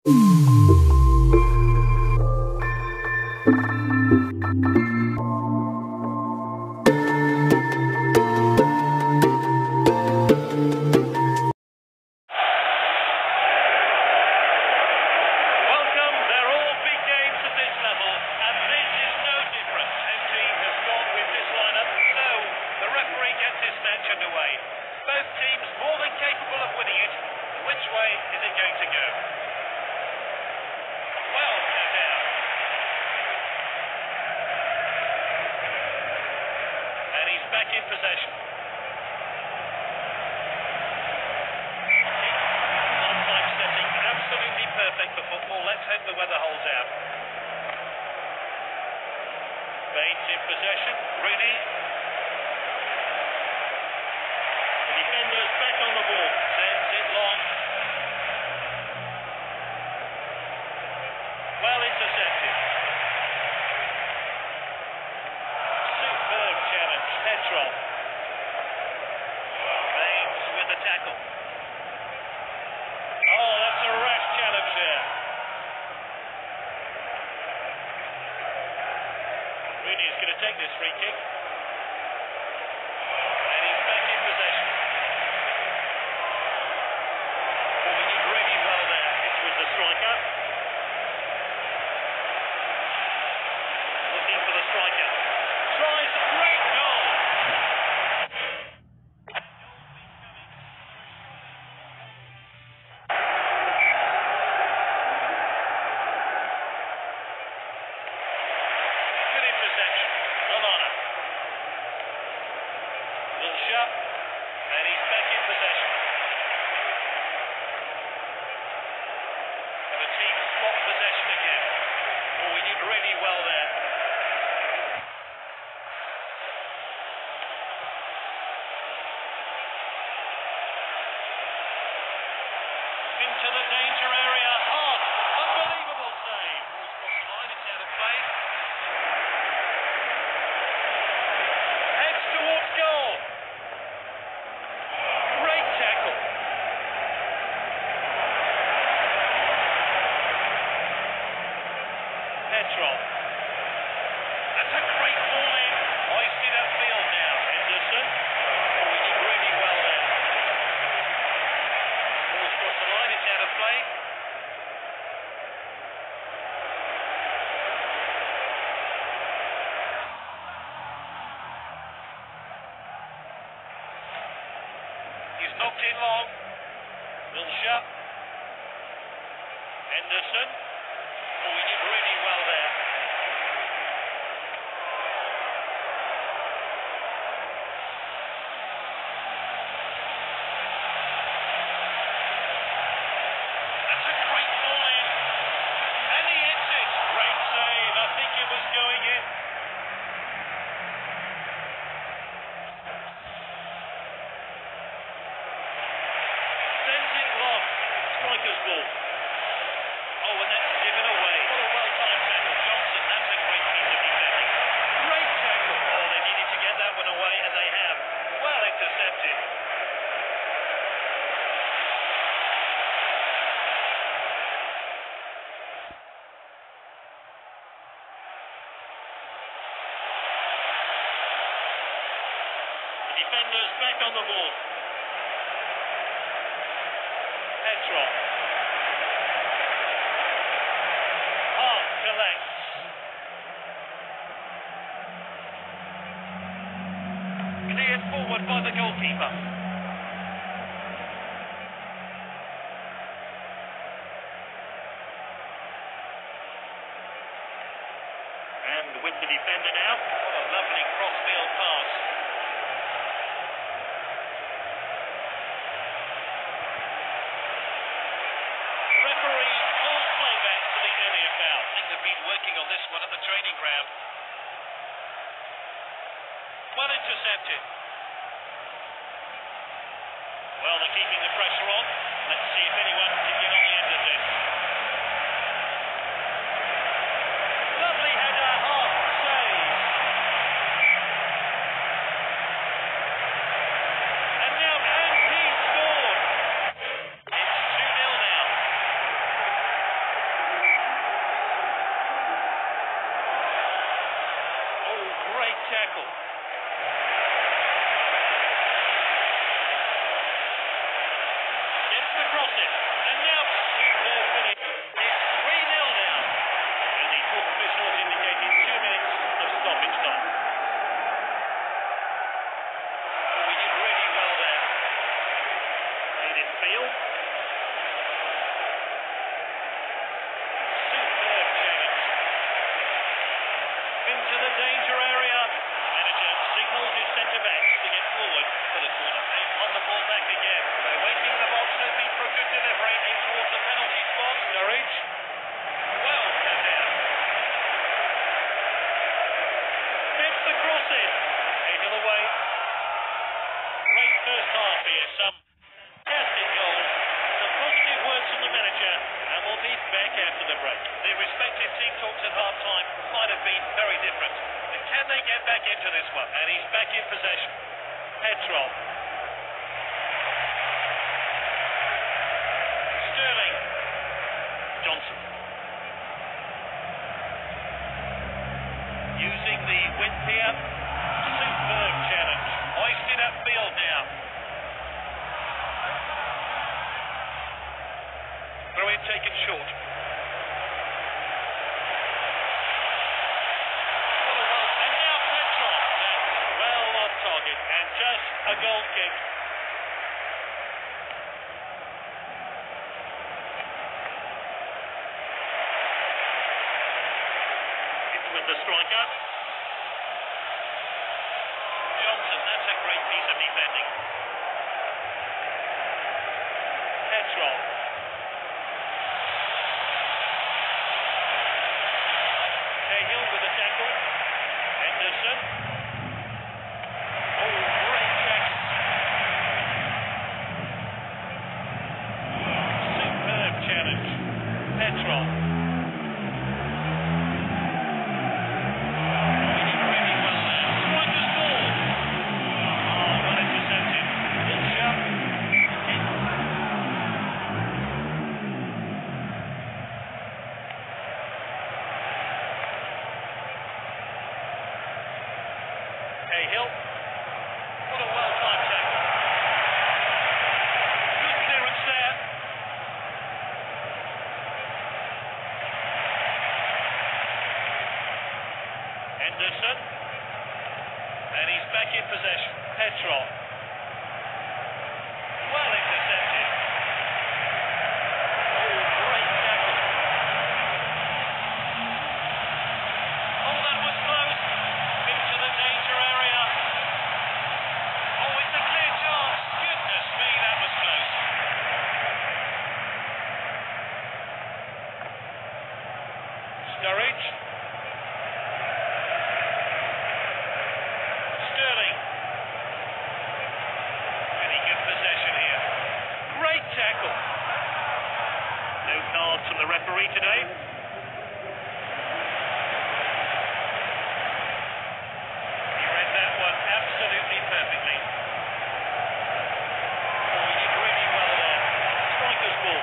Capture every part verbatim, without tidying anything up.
Back in possession. On-time setting, absolutely perfect for football. Let's hope the weather holds out. Baines in possession. Rooney. The defender's back on the ball. Sends it long. Well intercepted. Petrol. Baines with the tackle. Oh, that's a rash challenge there. Rooney is going to take this free kick. And he's back in possession. Oh, he did really well there. It was the striker. Looking for the striker. Tries a great goal. And he's back in possession. And the team swapped possession again. Oh, we did really well there. Into the danger area. Hard. Unbelievable save. Ball's crossed the line. It's out of play. Heads towards goal. Petrol. That's a great ball in. Hoisted upfield now. Henderson. Oh, he did really well there. Ball's crossed the line. It's out of play. He's knocked in long. Wilshere. Henderson. Oh, he did really well there. That's a great ball in. And he hits it. Great save. I think it was going in. Sends it long. Striker's ball. Oh, and that's given away. What a well-timed tackle. Johnson, that's a great piece of defending. Great tackle. Oh, they needed to get that one away, and they have. Well intercepted. The defender's back on the ball. Petrol. Cleared forward by the goalkeeper. And with the defender now. What a lovely cross-field pass. Referee calls playback for the earlier foul. I think they've been working on this one at the training ground. Well intercepted. Well, they're keeping the pressure on. Let's see if anyone can get on the end of this. Lovely header, half save. And now, and he scored. It's two nil now. tackle. Gets the cross in. And now superb finish. It's three nil now. And the fourth official has indicated two minutes of stoppage time. Oh, he did really well there. Edith Field. Superb challenge. Into the danger area. Manager signals his centre backs to get forward for the corner. They've won the ball back again. They're waiting in the box, hoping for a good delivery in towards the penalty spot. Sturridge. Well cut down. Gets the cross in. Cahill away. Great first half here. Some fantastic goals. Some positive words from the manager, and we'll be back after the break. The respective team talks at half time might have been very different. And can they get back into this one? And he's back in possession. Petrov. Sterling. Johnson. Using the width here. Superb challenge. Hoisted upfield now. Throw in taken short. And now Petrov. That's well on target. And just a goal kick. It's with the striker. Johnson, that's a great piece of defending. Petrov. Cahill with a tackle. Henderson. Oh, great tackle. Superb challenge. Petrov. He did really well there. Striker's ball. Oh, well intercepted. Wilshere. Cahill. What a well-timed tackle. Good clearance there. Henderson. And he's back in possession. Petrov. Well intercepted. Oh, great tackle. Oh, that was close. Into the danger area. Oh, it's a clear chance. Goodness me, that was close. Sturridge. Sterling. Really good possession here. Great tackle. No cards from the referee today. He read that one absolutely perfectly. Oh, he did really well there. Striker's ball.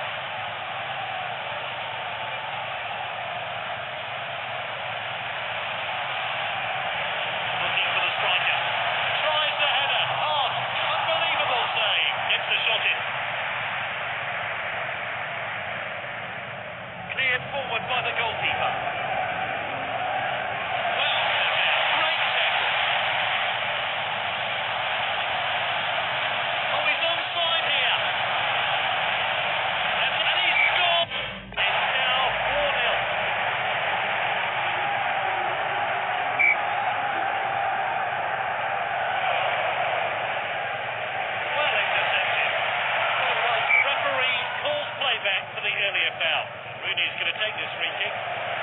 Looking for the striker. Tries the header. Hard. Unbelievable save. Gets the shot in. Cleared forward by the goalkeeper. Well cut down. Great tackle. Oh, he's onside here. And, and he's scored. It's now four nil. Well intercepted. Well, right. Referee calls playback for the earlier foul. Rooney's going to take this free kick.